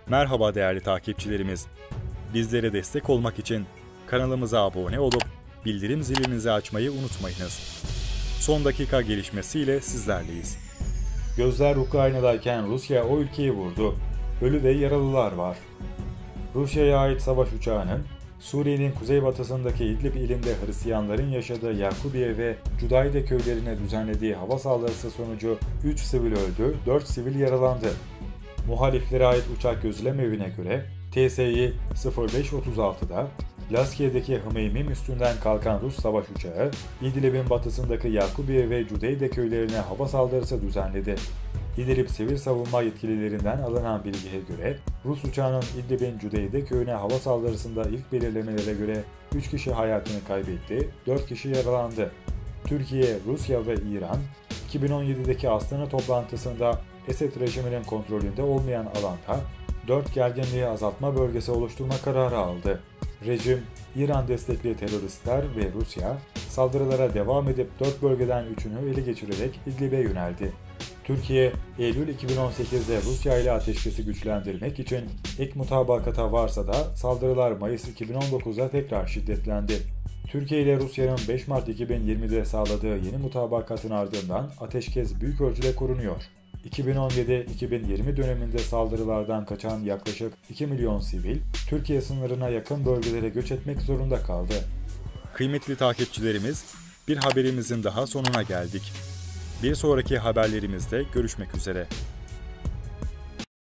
Merhaba değerli takipçilerimiz. Bizlere destek olmak için kanalımıza abone olup bildirim zilinizi açmayı unutmayınız. Son dakika gelişmesiyle sizlerleyiz. Gözler Ukrayna'dayken Rusya o ülkeyi vurdu. Ölü ve yaralılar var. Rusya'ya ait savaş uçağının Suriye'nin kuzeybatısındaki İdlib ilinde Hristiyanların yaşadığı Yakubiye ve Cudayde köylerine düzenlediği hava saldırısı sonucu 3 sivil öldü, 4 sivil yaralandı. Muhaliflere ait uçak gözlem evine göre TSI 0536'da Laskiye'deki Hmeymim üstünden kalkan Rus savaş uçağı İdlib'in batısındaki Yakubiye ve Cudeyde köylerine hava saldırısı düzenledi. İdlib sivil savunma yetkililerinden alınan bilgiye göre Rus uçağının İdlib'in Cudeyde köyüne hava saldırısında ilk belirlemelere göre 3 kişi hayatını kaybetti, 4 kişi yaralandı. Türkiye, Rusya ve İran 2017'deki Astana toplantısında Esed rejiminin kontrolünde olmayan alanda 4 gerginliği azaltma bölgesi oluşturma kararı aldı. Rejim, İran destekli teröristler ve Rusya saldırılara devam edip 4 bölgeden 3'ünü ele geçirerek İdlib'e yöneldi. Türkiye, Eylül 2018'de Rusya ile ateşkesi güçlendirmek için ek mutabakata varsa da saldırılar Mayıs 2019'da tekrar şiddetlendi. Türkiye ile Rusya'nın 5 Mart 2020'de sağladığı yeni mutabakatın ardından ateşkes büyük ölçüde korunuyor. 2017-2020 döneminde saldırılardan kaçan yaklaşık 2 milyon sivil, Türkiye sınırına yakın bölgelere göç etmek zorunda kaldı. Kıymetli takipçilerimiz, bir haberimizin daha sonuna geldik. Bir sonraki haberlerimizde görüşmek üzere.